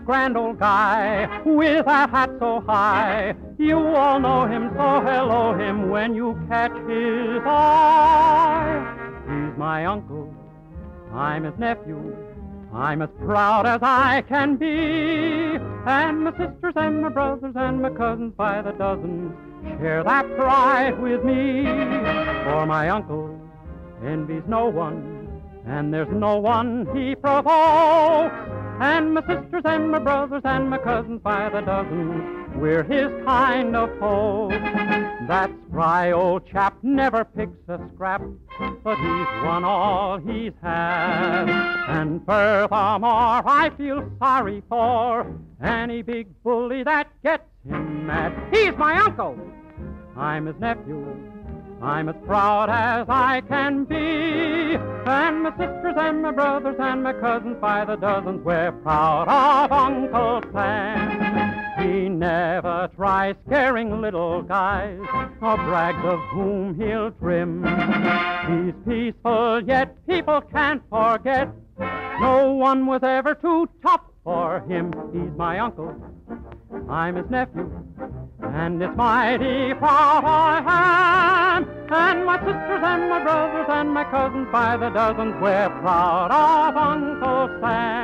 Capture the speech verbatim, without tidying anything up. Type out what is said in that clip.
that grand old guy with that hat so high. You all know him, so hello him when you catch his eye. He's my uncle, I'm his nephew, I'm as proud as I can be. And my sisters and my brothers and my cousins by the dozens share that pride with me. For my uncle envies no one, and there's no one he provokes. And my sisters and my brothers and my cousins by the dozens, we're his kind of folks. That spry old chap never picks a scrap, but he's won all he's had. And furthermore, I feel sorry for any big bully that gets him mad. He's my uncle, I'm his nephew, I'm as proud as I can be. And my sisters and my brothers and my cousins by the dozens, we're proud of Uncle Sam. He never tries scaring little guys or brags of whom he'll trim. He's peaceful, yet people can't forget no one was ever too tough for him. He's my uncle, I'm his nephew, and it's mighty proud I am. And my sisters and my brothers and my cousins by the dozens, we're proud of Uncle Sam.